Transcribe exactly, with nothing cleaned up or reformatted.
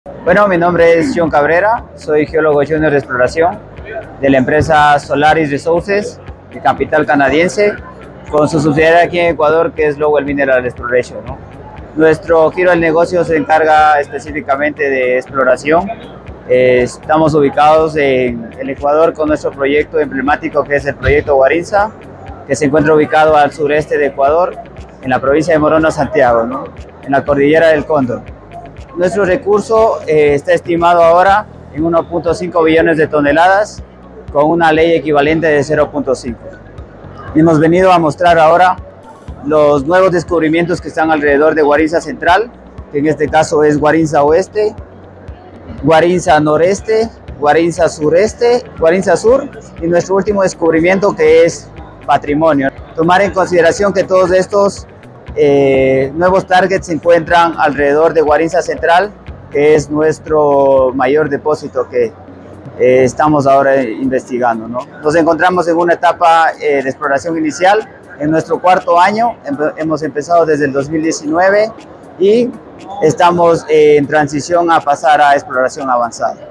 Bueno, mi nombre es John Cabrera, soy geólogo junior de exploración de la empresa Solaris Resources, de capital canadiense, con su subsidiaria aquí en Ecuador, que es Lowell Mineral Exploration, ¿no? Nuestro giro del negocio se encarga específicamente de exploración. Eh, estamos ubicados en el Ecuador con nuestro proyecto emblemático, que es el proyecto Guarinza, que se encuentra ubicado al sureste de Ecuador, en la provincia de Morona, Santiago, ¿no? En la cordillera del Cóndor. Nuestro recurso eh, está estimado ahora en uno punto cinco billones de toneladas, con una ley equivalente de cero punto cinco. Hemos venido a mostrar ahora los nuevos descubrimientos que están alrededor de Guarinza Central, que en este caso es Guarinza Oeste, Guarinza Noreste, Guarinza Sureste, Guarinza Sur, y nuestro último descubrimiento, que es Patrimonio. Tomar en consideración que todos estos eh, nuevos targets se encuentran alrededor de Guarinza Central, que es nuestro mayor depósito que eh, estamos ahora investigando, ¿no? Nos encontramos en una etapa eh, de exploración inicial, en nuestro cuarto año. Hemos empezado desde el dos mil diecinueve y estamos eh, en transición a pasar a exploración avanzada.